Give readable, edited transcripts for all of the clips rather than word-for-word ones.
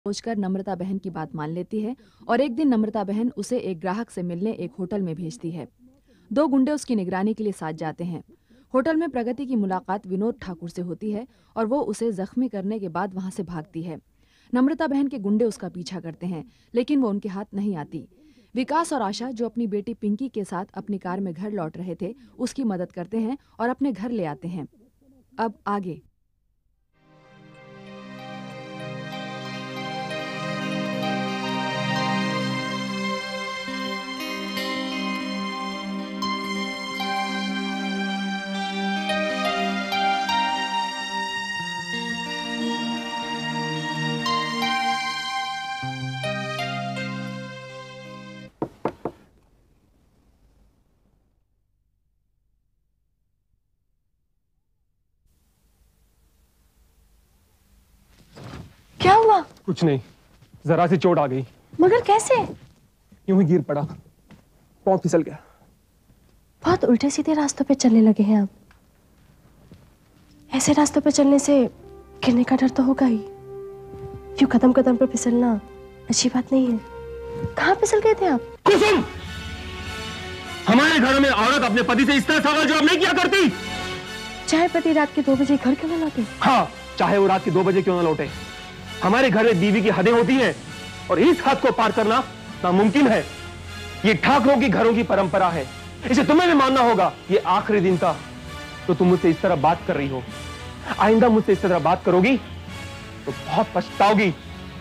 सोचकर नम्रता बहन की बात मान लेती है और एक दिन नम्रता बहन उसे एक ग्राहक से मिलने एक होटल में भेजती है। दो गुंडे उसकी निगरानी के लिए साथ जाते हैं। होटल में प्रगति की मुलाकात विनोद ठाकुर से होती है और वो उसे जख्मी करने के बाद वहां से भागती है। नम्रता बहन के गुंडे उसका पीछा करते हैं, लेकिन वो उनके हाथ नहीं आती। विकास और आशा, जो अपनी बेटी पिंकी के साथ अपनी कार में घर लौट रहे थे, उसकी मदद करते हैं और अपने घर ले आते हैं। अब आगे। क्या हुआ? कुछ नहीं, जरा सी चोट आ गई। मगर कैसे? यूं ही गिर पड़ा, पाँव फिसल गया। बहुत उल्टे सीधे रास्तों पे चलने लगे हैं आप। ऐसे रास्तों पे चलने से गिरने का डर तो होगा ही। यूं कदम कदम पर फिसलना अच्छी बात नहीं है। कहाँ फिसल गए थे आप? कुसुम, हमारे घरों में औरत अपने पति से इस तरह सवाल जवाब नहीं किया करती। चाहे पति रात के 2 बजे घर क्यों न लौटे? हाँ, चाहे वो रात के 2 बजे क्यों ना लौटे। हमारे घर में बीवी की हदें होती हैं और इस हद को पार करना नामुमकिन है। ये ठाकरों की घरों की परंपरा है, इसे तुम्हें भी मानना होगा। ये आखिरी दिन था तो तुम मुझसे इस तरह बात कर रही हो। आइंदा मुझसे इस तरह बात करोगी तो बहुत पछताओगी।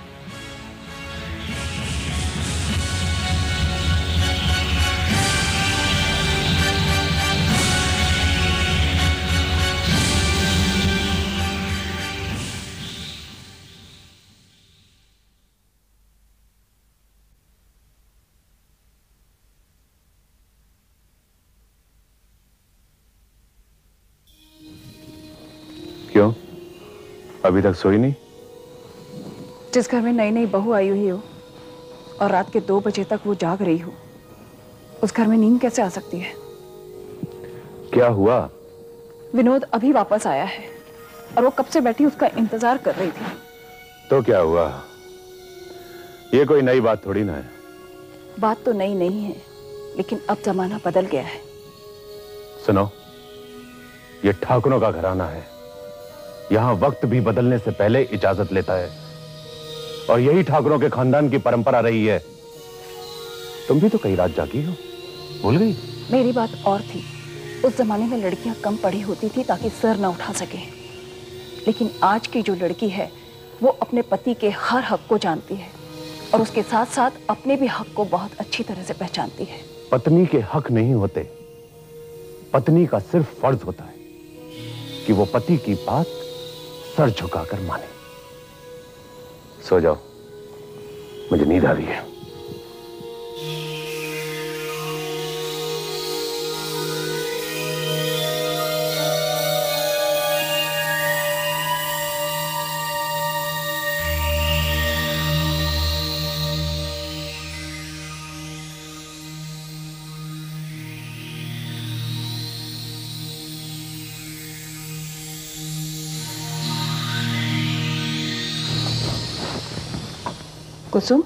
क्यों, अभी तक सोई नहीं? जिस घर में नई नई बहू आई हुई हो और रात के 2 बजे तक वो जाग रही हो, उस घर में नींद कैसे आ सकती है? क्या हुआ? विनोद अभी वापस आया है और वो कब से बैठी उसका इंतजार कर रही थी। तो क्या हुआ? ये कोई नई बात थोड़ी ना है। बात तो नई नहीं है, लेकिन अब जमाना बदल गया है। सुनो, ये ठाकुरों का घराना है। यहां वक्त भी बदलने से पहले इजाजत लेता है और यही ठाकुरों के खानदान की परंपरा रही है। तुम भी तो कई रात जागी हो, भूल गई? मेरी बात और थी। उस जमाने में लड़कियां कम पढ़ी होती थी ताकि सर ना उठा सके, लेकिन आज की जो लड़की है वो अपने पति के हर हक को जानती है और उसके साथ साथ अपने भी हक को बहुत अच्छी तरह से पहचानती है। पत्नी के हक नहीं होते, पत्नी का सिर्फ फर्ज होता है कि वो पति की बात सर झुकाकर माने। सो जाओ, मुझे नींद आ रही है। कुसुम,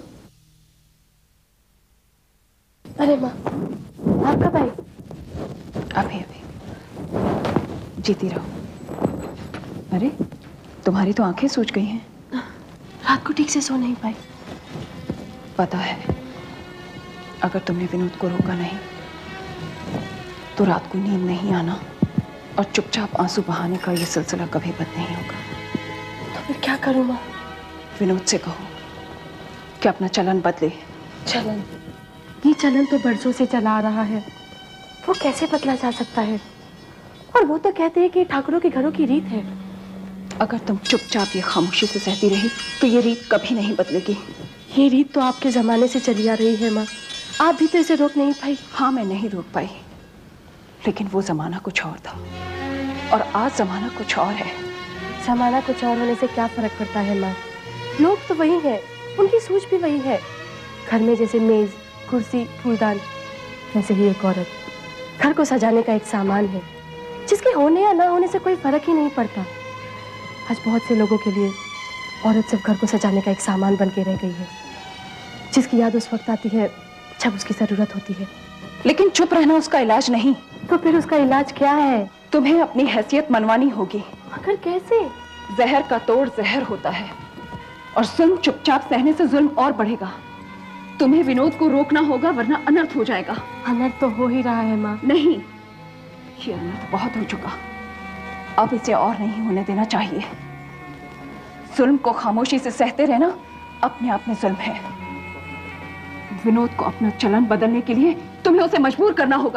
अरे माँ, आप कब आई? अभी अभी। जीती रहो। अरे, तुम्हारी तो आंखें सूज गई हैं। रात को ठीक से सो नहीं पाई। पता है, अगर तुमने विनोद को रोका नहीं तो रात को नींद नहीं आना और चुपचाप आंसू बहाने का ये सिलसिला कभी बंद नहीं होगा। तो फिर क्या करूँ माँ? विनोद से कहो कि अपना चलन बदले। चलन? ये चलन तो बरसों से चला आ रहा है, वो कैसे बदला जा सकता है? और वो तो कहते हैं कि ठाकुरों के घरों की रीत है। अगर तुम चुपचाप ये खामोशी से सहती रही तो ये रीत कभी नहीं बदलेगी। ये रीत तो आपके जमाने से चली आ रही है माँ, आप भी तो इसे रोक नहीं पाई। हाँ, मैं नहीं रोक पाई, लेकिन वो जमाना कुछ और था और आज जमाना कुछ और है। जमाना कुछ और होने से क्या फर्क पड़ता है माँ? लोग तो वही है, उनकी सोच भी वही है। घर में जैसे मेज, कुर्सी, फूलदान, वैसे ही एक औरत घर को सजाने का एक सामान है, जिसके होने या ना होने से कोई फर्क ही नहीं पड़ता। आज बहुत से लोगों के लिए औरत सिर्फ घर को सजाने का एक सामान बन के रह गई है, जिसकी याद उस वक्त आती है जब उसकी जरूरत होती है। लेकिन चुप रहना उसका इलाज नहीं। तो फिर उसका इलाज क्या है? तुम्हें अपनी हैसियत मनवानी होगी। मगर कैसे? जहर का तोड़ जहर होता है, और जुल्म चुपचाप सहने से जुल्म और बढ़ेगा। तुम्हें विनोद को रोकना होगा, वरना अनर्थ हो जाएगा। अनर्थ तो हो ही रहा है माँ। नहीं, ये अनर्थ बहुत हो चुका, अब इसे और नहीं होने देना चाहिए। जुल्म को खामोशी से सहते रहना अपने आप में जुल्म है। विनोद को अपना चलन बदलने के लिए तुम्हें उसे मजबूर करना होगा।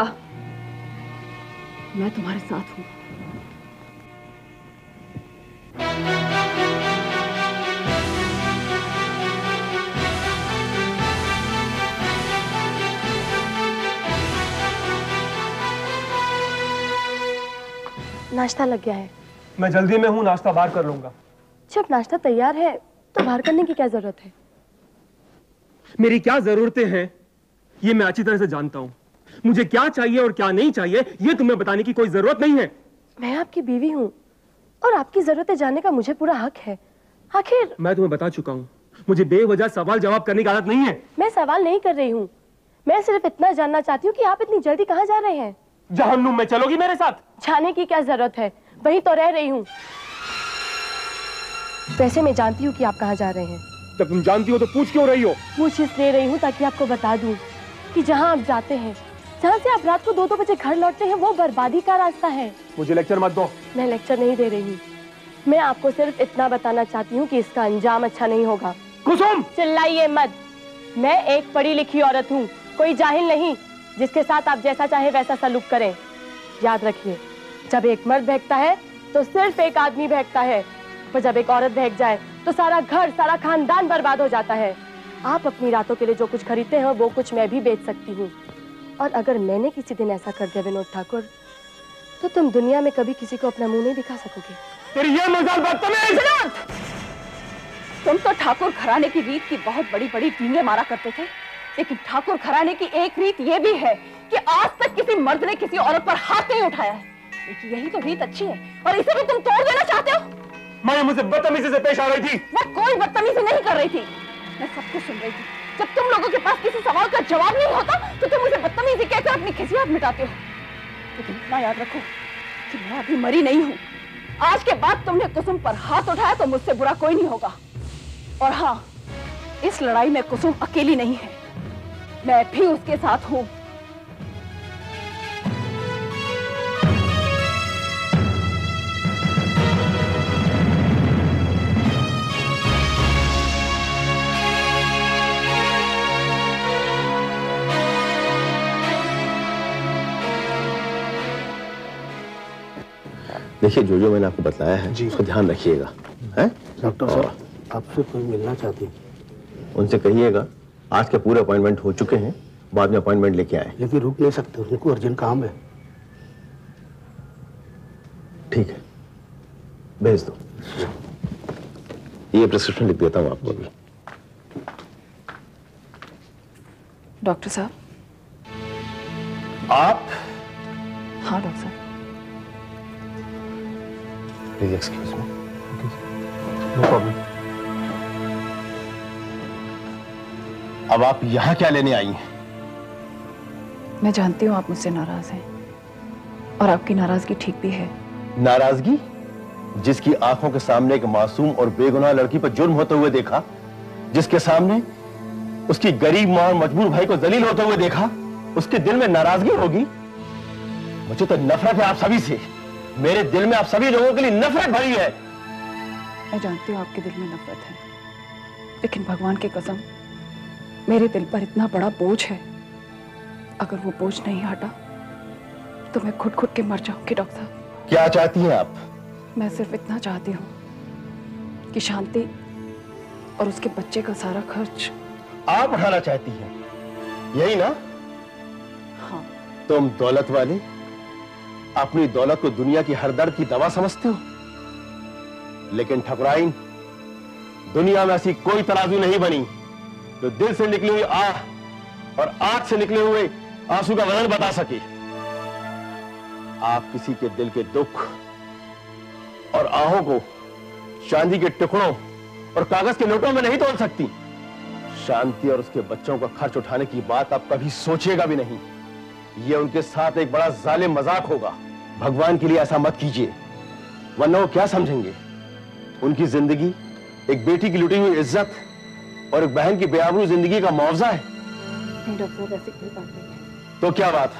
मैं तुम्हारे साथ हूं। नाश्ता लग गया है। मैं जल्दी में हूँ, नाश्ता बाहर कर लूंगा। जब नाश्ता तैयार है तो बाहर करने की क्या जरूरत है? मेरी क्या जरूरतें हैं ये मैं अच्छी तरह से जानता हूँ। मुझे क्या चाहिए और क्या नहीं चाहिए ये तुम्हें बताने की कोई जरूरत नहीं है। मैं आपकी बीवी हूँ और आपकी जरूरतें जानने का मुझे पूरा हक है। आखिर मैं तुम्हें बता चुका हूँ, मुझे बेवजह सवाल जवाब करने की आदत नहीं है। मैं सवाल नहीं कर रही हूँ, मैं सिर्फ इतना जानना चाहती हूँ कि आप इतनी जल्दी कहाँ जा रहे हैं? जहन्नुम में चलोगी मेरे साथ? जाने की क्या जरूरत है, वहीं तो रह रही हूँ। वैसे मैं जानती हूँ कि आप कहाँ जा रहे हैं। जब तुम जानती हो तो पूछ क्यों रही हो? पूछ इसलिए रही हूँ ताकि आपको बता दूं कि जहाँ आप जाते हैं, जहाँ से आप रात को 2-2 बजे घर लौटते हैं, वो बर्बादी का रास्ता है। मुझे लेक्चर मत दो। मैं लेक्चर नहीं दे रही हूँ, मैं आपको सिर्फ इतना बताना चाहती हूँ कि इसका अंजाम अच्छा नहीं होगा। कुसुम! चिल्लाइए मत, मैं एक पढ़ी लिखी औरत हूँ, कोई जाहिल नहीं जिसके साथ आप जैसा चाहे वैसा सलूक करें। याद रखिए, जब एक मर्द बहकता है तो सिर्फ एक आदमी बहकता है, पर जब एक औरत बहक जाए तो सारा घर, सारा खानदान बर्बाद हो जाता है। आप अपनी रातों के लिए जो कुछ खरीदते हैं वो कुछ मैं भी बेच सकती हूँ, और अगर मैंने किसी दिन ऐसा कर दिया विनोद ठाकुर, तो तुम दुनिया में कभी किसी को अपना मुंह नहीं दिखा सकोगे। तेरी ये मजाल बदतमीज! तुम तो ठाकुर घराने की रीत की बहुत बड़ी बड़ी डींगे मारा करते थे, लेकिन ठाकुर घराने की एक रीत ये भी है कि आज तक किसी मर्द ने किसी औरत पर हाथ नहीं उठाया है। लेकिन यही तो रीत अच्छी है और इसे भी तुम तोड़ देना चाहते हो। मैं मुझे बदतमीजी से पेश आ रही थी। मैं कोई बदतमीजी नहीं कर रही थी, मैं सब कुछ सुन रही थी। जब तुम लोगों के पास किसी सवाल का जवाब नहीं होता तो तुम मुझे बदतमीजी कहकर अपनी खिसियात मिटाते हो। लेकिन इतना याद रखो कि मैं अभी मरी नहीं हूँ। आज के बाद तुमने कुसुम पर हाथ उठाया तो मुझसे बुरा कोई नहीं होगा। और हाँ, इस लड़ाई में कुसुम अकेली नहीं है, मैं भी उसके साथ हूँ। देखिए, जो मैंने आपको बताया है उसको ध्यान रखिएगा। हैं? डॉक्टर साहब, आपसे कोई मिलना चाहती है। उनसे कहिएगा आज के पूरे अपॉइंटमेंट हो चुके हैं, बाद में अपॉइंटमेंट लेके आए। लेकिन रुक नहीं सकते, उनको अर्जेंट काम है। ठीक है, भेज दो। ये प्रिस्क्रिप्शन लिख देता हूँ आपको अभी। डॉक्टर साहब। आप? हाँ डॉक्टर साहब। Please excuse me. No problem. अब आप यहां क्या लेने आई हैं? मैं जानती हूँ आप मुझसे नाराज हैं, और आपकी नाराजगी ठीक भी है। नाराजगी? जिसकी आंखों के सामने एक मासूम और बेगुनाह लड़की पर जुर्म होते हुए देखा, जिसके सामने उसकी गरीब मां और मजबूर भाई को जलील होते हुए देखा, उसके दिल में नाराजगी होगी? मुझे तो नफरत है आप सभी से। मेरे दिल में आप सभी लोगों के लिए नफरत भरी है। मैं जानती हूँ आपके दिल में नफरत है, लेकिन भगवान की कसम, मेरे दिल पर इतना बड़ा बोझ है, अगर वो बोझ नहीं हटा तो मैं खुद के मर जाऊंगी। डॉक्टर साहब, क्या चाहती हैं आप? मैं सिर्फ इतना चाहती हूँ कि शांति और उसके बच्चे का सारा खर्च आप उठाना चाहती हैं, यही ना? हाँ। तुम दौलत वाले अपनी दौलत को दुनिया की हर दर्द की दवा समझते हो, लेकिन ठकुराइन, दुनिया में ऐसी कोई तराजू नहीं बनी जो दिल से निकली हुई आह और आंख से निकले हुए आंसू का वजन बता सके। आप किसी के दिल के दुख और आहों को चांदी के टुकड़ों और कागज के नोटों में नहीं तोल सकती। शांति और उसके बच्चों का खर्च उठाने की बात आप कभी सोचिएगा भी नहीं। ये उनके साथ एक बड़ा जालिम मजाक होगा। भगवान के लिए ऐसा मत कीजिए, वरना वो क्या समझेंगे? उनकी जिंदगी एक बेटी की लुटी हुई इज्जत और एक बहन की बेआबरू जिंदगी का मुआवजा है। नहीं डॉक्टर साहब, ऐसी कोई बात नहीं है। तो क्या बात?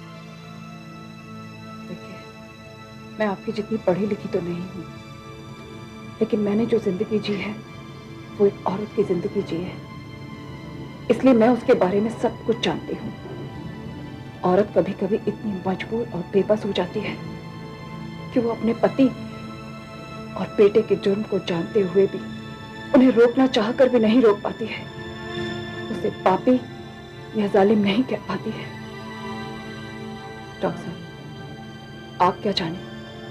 देखिए, मैं आपकी जितनी पढ़ी लिखी तो नहीं हूं, लेकिन मैंने जो जिंदगी जी है वो एक औरत की जिंदगी जी है, इसलिए मैं उसके बारे में सब कुछ जानती हूँ। औरत कभी कभी इतनी मजबूर और बेबस हो जाती है कि वो अपने पति और बेटे के जुर्म को जानते हुए भी उन्हें रोकना चाहकर भी नहीं रोक पाती है। उसे पापी या जालिम नहीं कह पाती है। डॉक्टर साहब, आप क्या जाने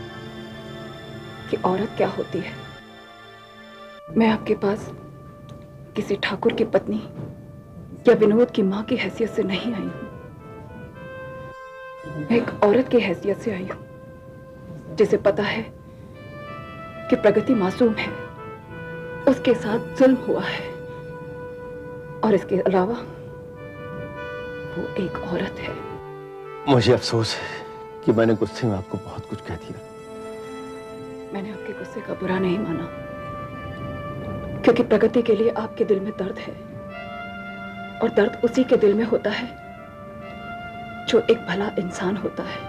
कि औरत क्या होती है? मैं आपके पास किसी ठाकुर की पत्नी या विनोद की मां की हैसियत से नहीं आई हूं। मैं एक औरत की हैसियत से आई हूं जिसे पता है कि प्रगति मासूम है, उसके साथ जुल्म हुआ है, और इसके अलावा वो एक औरत है। मुझे अफसोस है कि मैंने गुस्से में आपको बहुत कुछ कह दिया। मैंने आपके गुस्से का बुरा नहीं माना, क्योंकि प्रगति के लिए आपके दिल में दर्द है, और दर्द उसी के दिल में होता है जो एक भला इंसान होता है।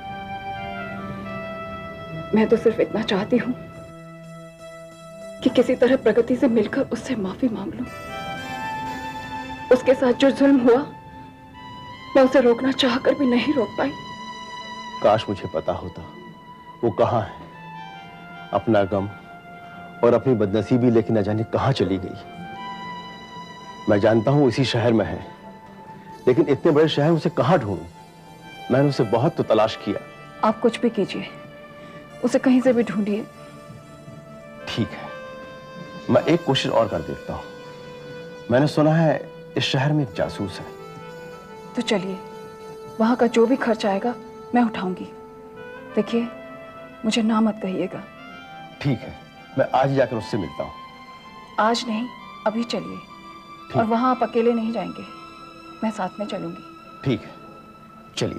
मैं तो सिर्फ इतना चाहती हूं कि किसी तरह प्रगति से मिलकर उससे माफी मांग लूं। उसके साथ जो जुल्म हुआ मैं उसे रोकना चाहकर भी नहीं रोक पाई। काश मुझे पता होता वो कहां है। अपना गम और अपनी बदनसीबी लेके न जाने कहां चली गई। मैं जानता हूं इसी शहर में है, लेकिन इतने बड़े शहर उसे कहां ढूंढूं? मैंने उसे बहुत तो तलाश किया। आप कुछ भी कीजिए, उसे कहीं से भी ढूंढिए। ठीक है, मैं एक कोशिश और कर देखता हूं। मैंने सुना है इस शहर में एक जासूस है। तो चलिए, वहां का जो भी खर्च आएगा मैं उठाऊंगी। देखिए, मुझे ना मत कहिएगा। ठीक है, मैं आज ही जाकर उससे मिलता हूं। आज नहीं, अभी चलिए। और वहां आप अकेले नहीं जाएंगे, मैं साथ में चलूंगी। ठीक है, चलिए।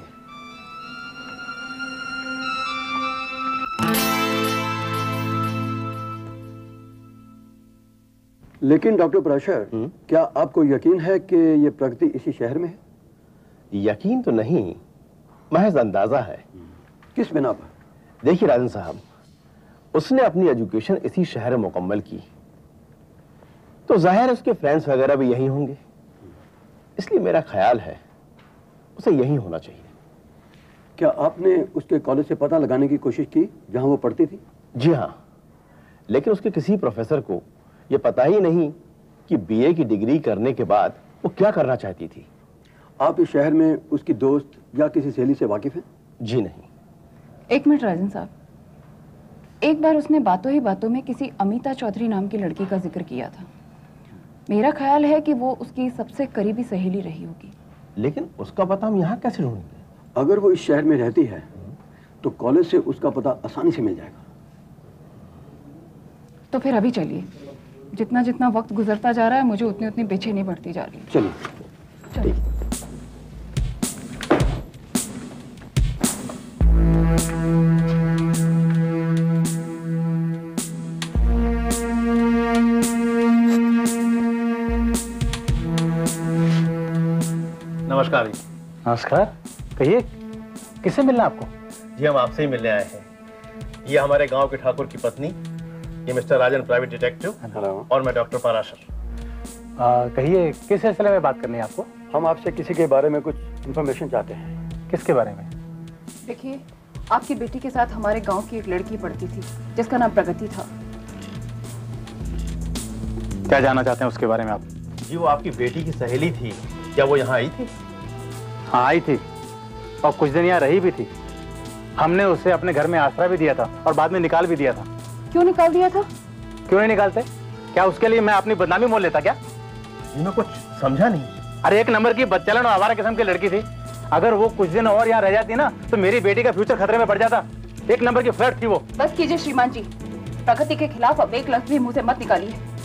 लेकिन डॉक्टर पराशर, क्या आपको यकीन है कि ये प्रगति इसी शहर में है? यकीन तो नहीं, महज अंदाजा है। किस बिना पर? देखिए राजन साहब, उसने अपनी एजुकेशन इसी शहर में मुकम्मल की, तो जाहिर है उसके फ्रेंड्स वगैरह भी यही होंगे। इसलिए मेरा ख्याल है उसे यही होना चाहिए। क्या आपने उसके कॉलेज से पता लगाने की कोशिश की जहां वो पढ़ती थी? जी हाँ, लेकिन उसके किसी प्रोफेसर को यह पता ही नहीं कि बीए की डिग्री करने के बाद वो क्या करना चाहती थी। आप इस शहर में उसकी दोस्त या किसी सहेली से वाकिफ हैं? जी नहीं। एक मिनट राजन साहब, एक बार उसने बातों ही बातों में किसी अमिता चौधरी नाम की लड़की का जिक्र किया था। मेरा ख्याल है कि वो उसकी सबसे करीबी सहेली रही होगी। लेकिन उसका पता हम यहाँ कैसे ढूंढेंगे? अगर वो इस शहर में रहती है तो कॉलेज से उसका पता आसानी से मिल जाएगा। तो फिर अभी चलिए। जितना जितना वक्त गुजरता जा रहा है मुझे उतनी उतनी बेचैनी बढ़ती जा रही है। चलिए। नमस्कार जी। नमस्कार, कहिए किससे मिलना आपको? जी हम आपसे ही मिलने आए हैं। ये हमारे गांव के ठाकुर की पत्नी, ये मिस्टर राजन प्राइवेट डिटेक्टिव, और मैं डॉक्टर पराशर। कहिए किस सिलसिले में बात करनी है आपको? हम आपसे किसी के बारे में कुछ इंफॉर्मेशन चाहते हैं। किसके बारे में? देखिए, आपकी बेटी के साथ हमारे गांव की एक लड़की पढ़ती थी जिसका नाम प्रगति था। क्या जानना चाहते हैं उसके बारे में आप? जी वो आपकी बेटी की सहेली थी, क्या वो यहाँ आई थी? हाँ आई थी, और कुछ दिन यहाँ रही भी थी। हमने उसे अपने घर में आसरा भी दिया था और बाद में निकाल भी दिया था। क्यों निकाल दिया था? क्यों नहीं निकालते? क्या उसके लिए मैं अपनी बदनामी मोल लेता क्या? मैं कुछ समझा नहीं। अरे एक नंबर की बदचलन और आवारा किस्म की लड़की थी। अगर वो कुछ दिन और यहाँ रह जाती ना तो मेरी बेटी का फ्यूचर खतरे में पड़ जाता। एक नंबर की फ्लर्ट थी वो। बस कीजिए श्रीमान जी, प्रगति के खिलाफ अब एक लफ्ज भी मुंह से मत निकालिए।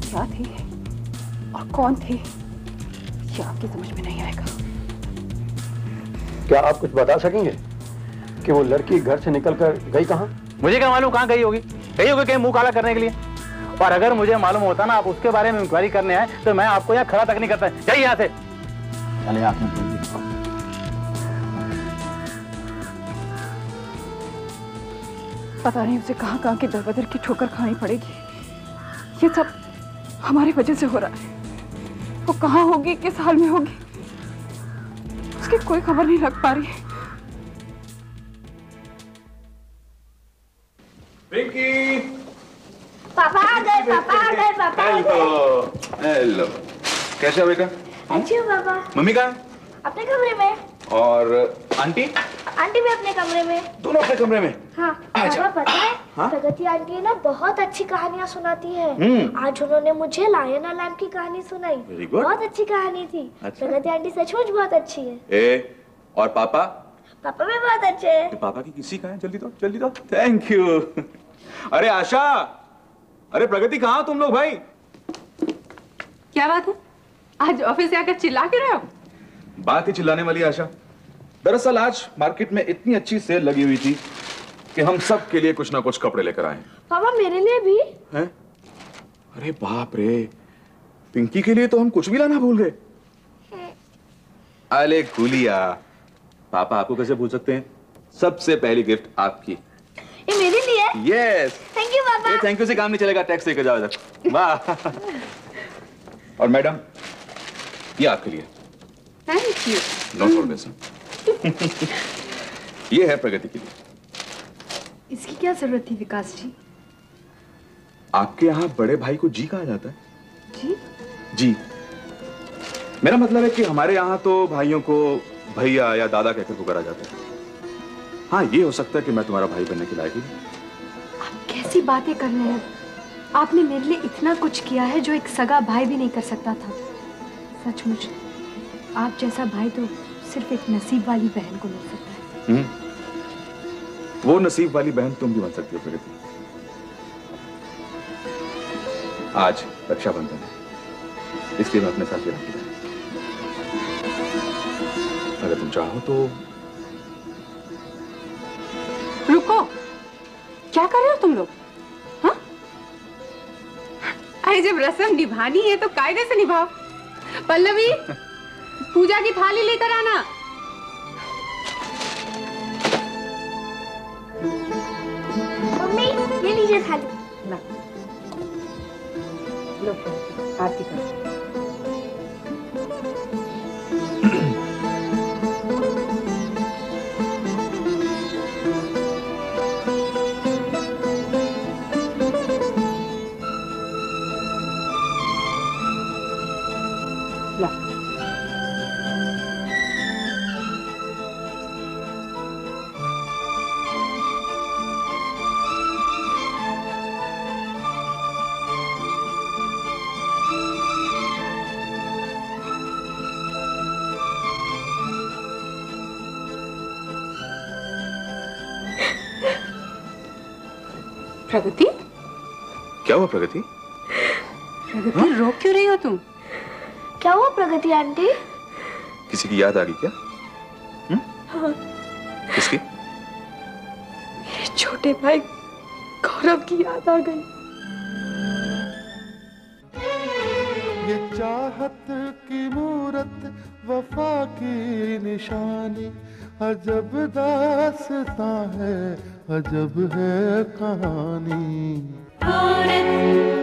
क्या थी और कौन थी ये आपकी समझ में नहीं आएगा। क्या आप कुछ बता सकेंगे कि वो लड़की घर से निकलकर गई कहाँ? मुझे क्या मालूम कहाँ गई होगी कहीं मुंह काला करने के लिए। और अगर मुझे मालूम होता ना आप उसके बारे में इंक्वायरी करने आए तो मैं आपको यहाँ खड़ा तक नहीं करता। जाइए यहाँ से। चले आपने पता नहीं उसे कहाँ कहाँ की दरबदर की ठोकर खानी पड़ेगी। ये सब हमारी वजह से हो रहा है। वो कहाँ होगी, किस हाल में होगी, उसकी कोई खबर नहीं लग पा रही। पिंकी, पापा आ गए, पापा आ गए, पापा आ गए। हेलो, कैसे हो बेटा? अच्छी हो पापा। मम्मी कहाँ? अपने कमरे में। और आंटी? आंटी भी अपने कमरे में। दोनों अपने कमरे में? हाँ। पापा पता है, हाँ? प्रगति आंटी ना बहुत अच्छी कहानियाँ सुनाती है। आज उन्होंने मुझे लायन और लैम्प की कहानी सुनाई। Very good. बहुत अच्छी कहानी थी। अच्छा। प्रगति आंटी सचमुच बहुत अच्छी है। और पापा? पापा भी बहुत अच्छे हैं। पापा की किसी का है? जल्दी दो, जल्दी दो। Thank you. अरे आशा, अरे प्रगति कहाँ हो तुम लोग भाई? क्या बात है, आज ऑफिस से आकर चिल्ला क्यों रहे हो? बात ही चिल्लाने वाली आशा। दरअसल आज मार्केट में इतनी अच्छी सेल लगी हुई थी कि हम सब के लिए कुछ ना कुछ कपड़े लेकर आए। पापा मेरे लिए भी? हैं? अरे बाप रे, पिंकी के लिए तो हम कुछ भी लाना भूल गए। अरे गुलिया, पापा आपको कैसे भूल सकते हैं? सबसे पहली गिफ्ट आपकी। ये मेरे लिए? Yes. Thank you papa. Thank you से काम नहीं चलेगा, टैक्स लेकर जाओ इधर। वाह। और मैडम, ये आपके लिए। Thank you. Not for this. ये है प्रगति के लिए। इसकी क्या जरूरत थी विकास जी? आपके यहाँ बड़े भाई को जी कहा जाता है? जी? जी। मेरा मतलब है कि हमारे यहाँ तो भाइयों को भैया या दादा कहकर पुकारा जाता है। हाँ, ये हो सकता है कि मैं तुम्हारा भाई बनने के लायक ही हूं। आप कैसी बातें कर रहे हैं? आपने मेरे लिए इतना कुछ किया है जो एक सगा भाई भी नहीं कर सकता था। सचमुच आप जैसा भाई तो सिर्फ एक नसीब वाली बहन को मिल सकता है। वो नसीब वाली बहन तुम भी बन सकती हो प्रगति। आज रक्षाबंधन है, इसलिए मैं अपने साथ ये राखी लाया। अगर तुम चाहो तो। रुको, क्या कर रहे हो तुम लोग? हाँ? अरे जब रस्म निभानी है तो कायदे से निभाओ। पल्लवी, पूजा की थाली लेकर आना। मम्मी ये लीजिए थाली। लो आरती करो। प्रगति, क्या हुआ प्रगति? प्रगति रो क्यों रही हो तुम? क्या हुआ प्रगति आंटी? किसी की याद आ गई क्या? हाँ। किसकी? मेरे छोटे भाई गौरव की याद आ गई। ये चाहत की मूरत, वफा की निशानी, अजब दास्तां है, अजब है कहानी।